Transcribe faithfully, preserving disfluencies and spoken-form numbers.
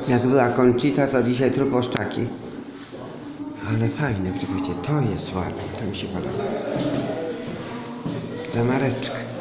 Jak była Conchita, to dzisiaj truposzczaki. Ale fajne, czekajcie, to jest ładne, to mi się podoba. Lamareczka.